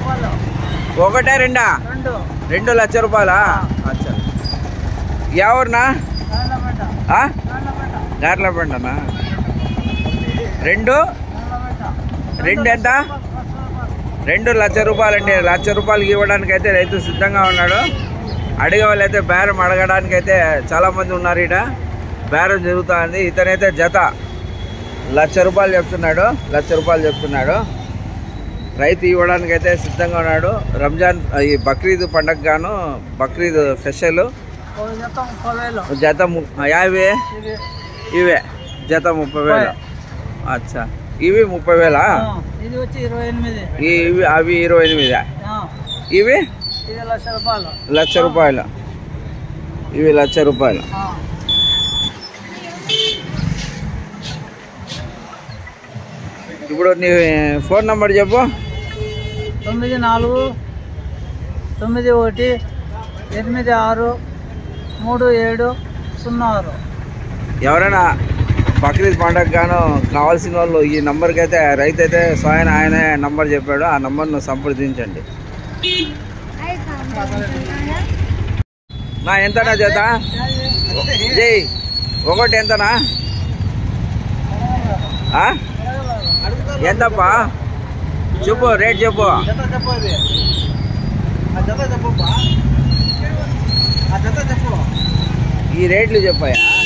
ఒకటే రెండా? 2 లక్ష రూపాయలా? అచ్చా. ఎవరినా? గార్లపెండనా? 2 ఎంత? 2 లక్ష రూపాయలండి. 1 లక్ష రూపాయలకి ఇవ్వడానికి అయితే రైతు సిద్ధంగా ఉన్నాడు. అడిగే వాళ్ళు అయితే బేరం అడగడానికి అయితే చాలామంది ఉన్నారు. ఇక్కడ బేరం జరుగుతుంది. ఇతనైతే జత 1 లక్ష రూపాయలు చెప్తున్నాడు. 1 లక్ష రూపాయలు చెప్తున్నాడు. రైతు ఇవ్వడానికి అయితే సిద్ధంగా ఉన్నాడు. రంజాన్ ఈ బక్రీద్ పండగ గాను బక్రీద్ స్పెషల్ జత 50. ఇవే జత 30,000. అచ్చా. ఇవి 30,000. ఇవి అవి 28. ఇవి 1 లక్ష రూపాయలు. ఇవి 1 లక్ష రూపాయలు. ఇప్పుడు నీ ఫోన్ నంబర్ చెప్పు. 9491863706. ఎవరైనా బక్రీద్ పండగ గాను కావాల్సిన వాళ్ళు ఈ నంబర్కి అయితే రైతు అయితే స్వయం ఆయనే నంబర్ చెప్పాడు. ఆ నంబర్ను సంప్రదించండి. నా ఎంతనా చేత జై ఒకటి ఎంతనా? ఎంతప్పా చెప్పు, రేట్ చెప్పు. ఈ రేట్లు చెప్పాయా?